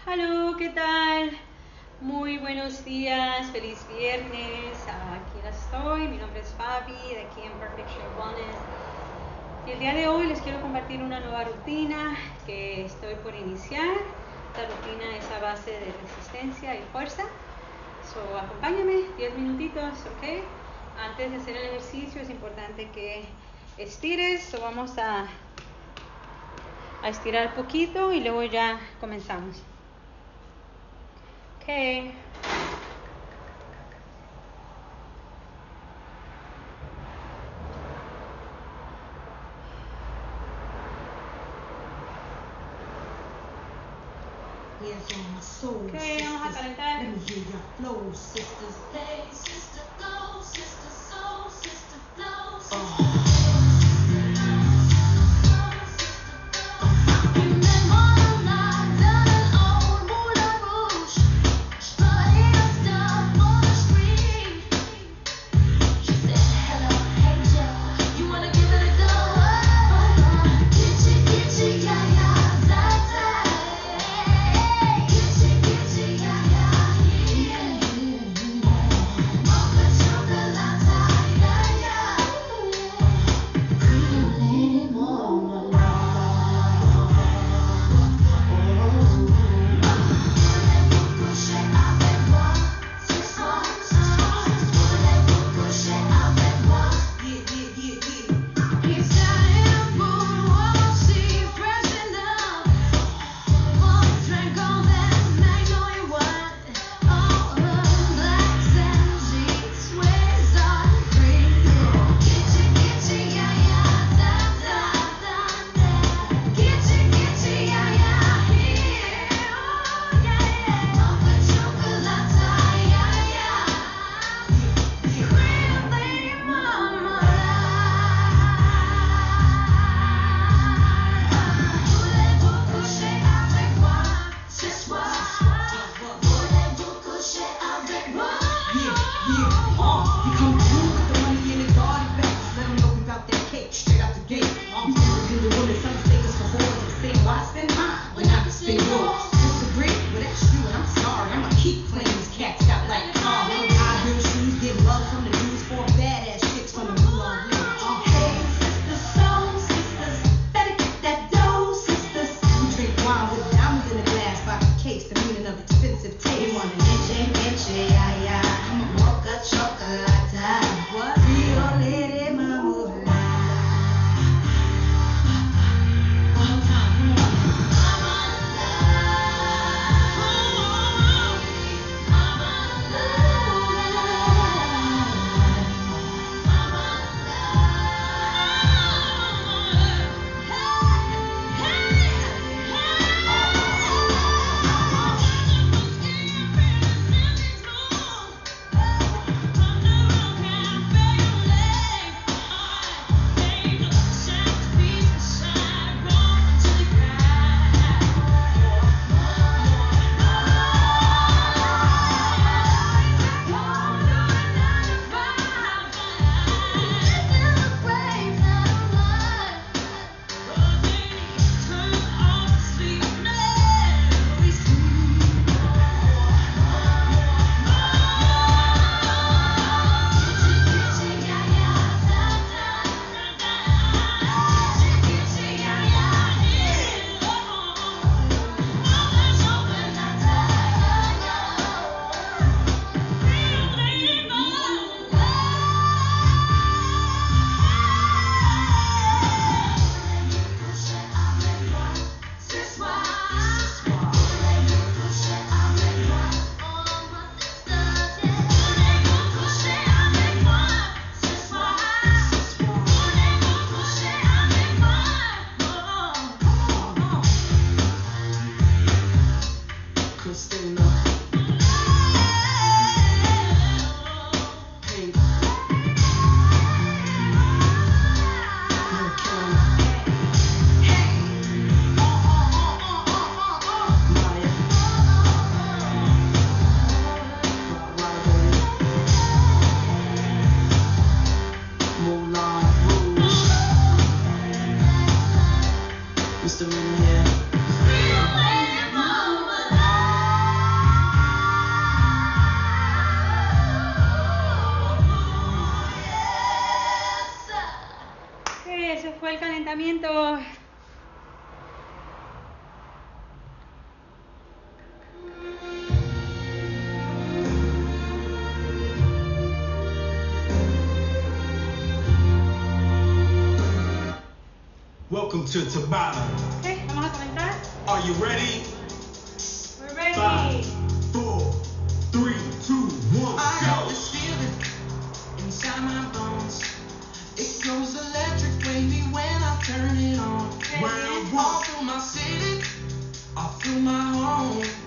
Hello, ¿qué tal? Muy buenos días, feliz viernes. Aquí estoy, mi nombre es Fabi, de aquí en Perfect Shape Wellness. Y el día de hoy les quiero compartir una nueva rutina que estoy por iniciar. Esta rutina es a base de resistencia y fuerza. Acompáñame 10 minutitos, ¿ok? Antes de hacer el ejercicio es importante que estires. Vamos a estirar poquito y luego ya comenzamos. Okay. Okay, vamos a calentar. Let me hear your flow, sisters. Hey, sister, go, sister, soul, sister, flow, sister. Mr. Moon here. Welcome to Tabata. Ok, vamos a comenzar. Are you ready? We're ready. 5, 4, 3, 2, 1, I got go! this feeling inside my bones. It goes electric wavy when I turn it on. Okay, When I bien. walk through my city, I feel my home.